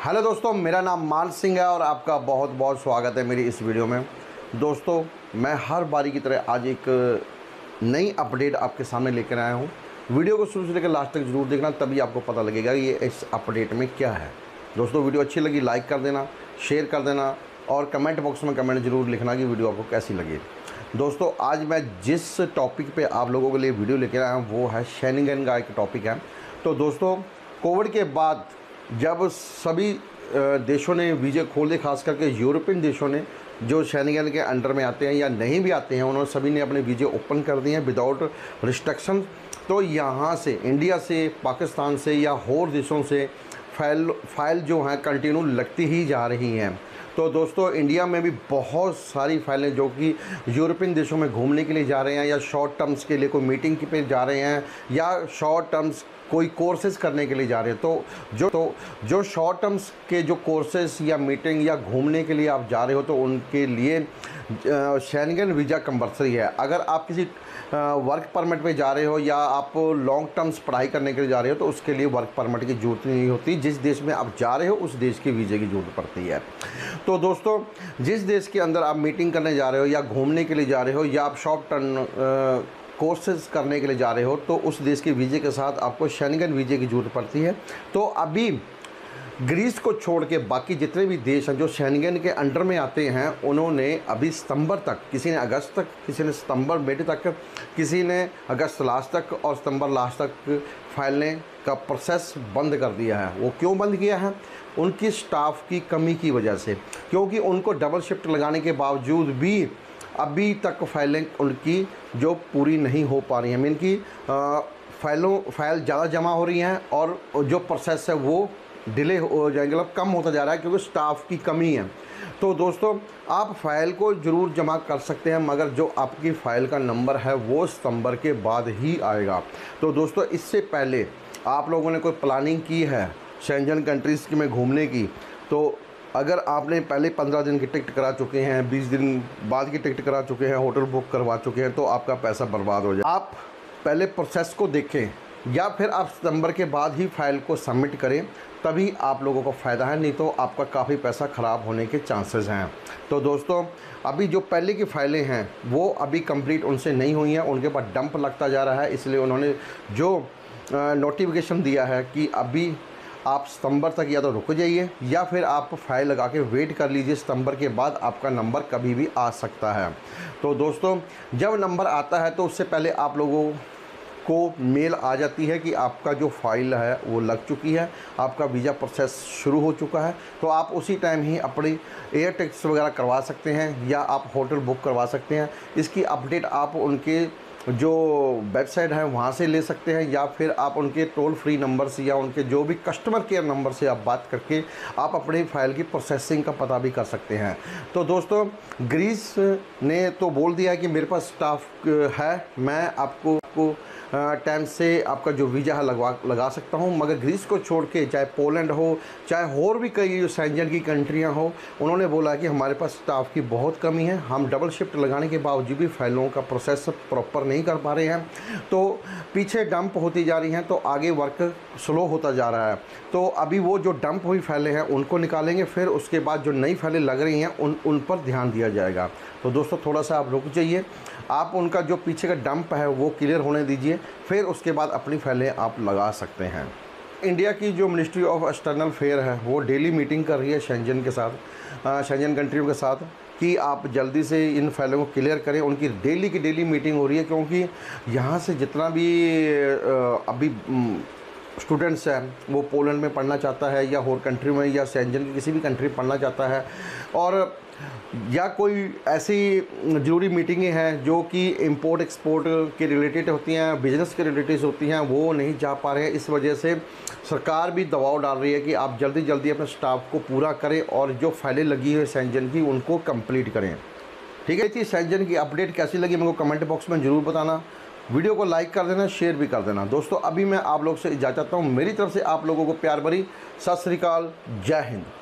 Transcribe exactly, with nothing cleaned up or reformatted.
Hello दोस्तों, मेरा नाम मान सिंह है और आपका बहुत बहुत स्वागत है मेरी इस वीडियो में। दोस्तों, मैं हर बारी की तरह आज एक नई अपडेट आपके सामने लेकर आया हूँ। वीडियो को शुरू से लेकर लास्ट तक ज़रूर देखना, तभी आपको पता लगेगा ये इस अपडेट में क्या है। दोस्तों, वीडियो अच्छी लगी लाइक कर देना, शेयर कर देना और कमेंट बॉक्स में कमेंट ज़रूर लिखना कि वीडियो आपको कैसी लगी। दोस्तों, आज मैं जिस टॉपिक पर आप लोगों के लिए वीडियो लेकर आया हूँ वो है शेनिंगन का एक टॉपिक है। तो दोस्तों, कोविड के बाद जब सभी देशों ने वीज़े खोले, खास करके यूरोपियन देशों ने जो शेनिंगन के अंडर में आते हैं या नहीं भी आते हैं, उन्होंने सभी ने अपने वीज़े ओपन कर दिए हैं विदाउट रिस्ट्रिक्शन। तो यहाँ से इंडिया से, पाकिस्तान से या और देशों से फाइल फाइल जो हैं कंटिन्यू लगती ही जा रही हैं। तो दोस्तों, इंडिया में भी बहुत सारी फाइलें जो कि यूरोपियन देशों में घूमने के लिए जा रहे हैं या शॉर्ट टर्म्स के लिए कोई मीटिंग के पे जा रहे हैं या शॉर्ट टर्म्स कोई कोर्सेज़ करने के लिए जा रहे हैं। तो जो तो जो शॉर्ट टर्म्स के जो कोर्सेज़ या मीटिंग या घूमने के लिए आप जा रहे हो तो उनके लिए शेनिंगन वीज़ा कंपल्सरी है। अगर आप किसी वर्क परमिट पे जा रहे हो या आप लॉन्ग टर्म्स पढ़ाई करने के लिए जा रहे हो तो उसके लिए वर्क परमिट की ज़रूरत नहीं होती। जिस देश में आप जा रहे हो उस देश के वीज़े की ज़रूरत पड़ती है। तो दोस्तों, जिस देश के अंदर आप मीटिंग करने जा रहे हो या घूमने के लिए जा रहे हो या आप शॉर्ट टर्म कोर्सेज करने के लिए जा रहे हो तो उस देश के वीज़े के साथ आपको शेनिंगन वीज़े की ज़रूरत पड़ती है। तो अभी ग्रीस को छोड़ के बाकी जितने भी देश हैं जो शेनिंगन के अंडर में आते हैं, उन्होंने अभी सितंबर तक, किसी ने अगस्त तक, किसी ने सितंबर मिड तक, किसी ने अगस्त लास्ट तक और सितंबर लास्ट तक फाइलें का प्रोसेस बंद कर दिया है। वो क्यों बंद किया है? उनकी स्टाफ की कमी की वजह से, क्योंकि उनको डबल शिफ्ट लगाने के बावजूद भी अभी तक फाइलें उनकी जो पूरी नहीं हो पा रही हैं। मीन की फाइलों फाइल ज़्यादा जमा हो रही हैं और जो प्रोसेस है वो डिले हो जाएंगे, मतलब कम होता जा रहा है क्योंकि स्टाफ की कमी है। तो दोस्तों, आप फ़ाइल को ज़रूर जमा कर सकते हैं, मगर जो आपकी फ़ाइल का नंबर है वो सितंबर के बाद ही आएगा। तो दोस्तों, इससे पहले आप लोगों ने कोई प्लानिंग की है शेंजन कंट्रीज़ की में घूमने की, तो अगर आपने पहले पंद्रह दिन की टिकट करा चुके हैं, बीस दिन बाद की टिकट करा चुके हैं, होटल बुक करवा चुके हैं, तो आपका पैसा बर्बाद हो जाए। आप पहले प्रोसेस को देखें या फिर आप सितंबर के बाद ही फाइल को सबमिट करें, तभी आप लोगों को फ़ायदा है, नहीं तो आपका काफ़ी पैसा ख़राब होने के चांसेस हैं। तो दोस्तों, अभी जो पहले की फ़ाइलें हैं वो अभी कंप्लीट उनसे नहीं हुई हैं, उनके पास डंप लगता जा रहा है। इसलिए उन्होंने जो नोटिफिकेशन दिया है कि अभी आप सितंबर तक या तो रुक जाइए या फिर आप फाइल लगा के वेट कर लीजिए, सितंबर के बाद आपका नंबर कभी भी आ सकता है। तो दोस्तों, जब नंबर आता है तो उससे पहले आप लोगों को मेल आ जाती है कि आपका जो फाइल है वो लग चुकी है, आपका वीज़ा प्रोसेस शुरू हो चुका है। तो आप उसी टाइम ही अपनी एयर टिकट्स वगैरह करवा सकते हैं या आप होटल बुक करवा सकते हैं। इसकी अपडेट आप उनके जो वेबसाइट है वहाँ से ले सकते हैं या फिर आप उनके टोल फ्री नंबर से या उनके जो भी कस्टमर केयर नंबर से आप बात करके आप अपनी फ़ाइल की प्रोसेसिंग का पता भी कर सकते हैं। तो दोस्तों, ग्रीस ने तो बोल दिया कि मेरे पास स्टाफ है, मैं आपको आपको टाइम से आपका जो वीज़ा है लगवा लगा सकता हूं, मगर ग्रीस को छोड़ के चाहे पोलैंड हो, चाहे और भी कई जो शेंजन की कंट्रियां हो, उन्होंने बोला कि हमारे पास स्टाफ की बहुत कमी है, हम डबल शिफ्ट लगाने के बावजूद भी फाइलों का प्रोसेस प्रॉपर नहीं कर पा रहे हैं। तो पीछे डंप होती जा रही हैं, तो आगे वर्क स्लो होता जा रहा है। तो अभी वो जो डंप हुई फाइलें हैं उनको निकालेंगे, फिर उसके बाद जो नई फाइलें लग रही हैं उन उन पर ध्यान दिया जाएगा। तो दोस्तों, थोड़ा सा आप रुक जाइए, आप उनका जो पीछे का डंप है वो क्लियर होने दीजिए, फिर उसके बाद अपनी फाइलें आप लगा सकते हैं। इंडिया की जो मिनिस्ट्री ऑफ एक्सटर्नल अफेयर है वो डेली मीटिंग कर रही है शेंजन के साथ, शेंजन कंट्रियों के साथ, कि आप जल्दी से इन फाइलों को क्लियर करें। उनकी डेली की डेली मीटिंग हो रही है, क्योंकि यहाँ से जितना भी अभी स्टूडेंट्स हैं वो पोलैंड में पढ़ना चाहता है या और कंट्री में या शेंजन की किसी भी कंट्री में पढ़ना चाहता है, और या कोई ऐसी ज़रूरी मीटिंगें हैं जो कि इंपोर्ट एक्सपोर्ट के रिलेटेड होती हैं, बिज़नेस के रिलेटेड होती हैं, वो नहीं जा पा रहे हैं। इस वजह से सरकार भी दबाव डाल रही है कि आप जल्दी जल्दी अपने स्टाफ को पूरा करें और जो फाइलें लगी हुई शेंजन की उनको कंप्लीट करें। ठीक है जी, शेंजन की अपडेट कैसी लगी मेरे को कमेंट बॉक्स में ज़रूर बताना। वीडियो को लाइक कर देना, शेयर भी कर देना। दोस्तों, अभी मैं आप लोग से इजाज़त चाहता हूँ। मेरी तरफ से आप लोगों को प्यार भरी सत श्री अकाल, जय हिंद।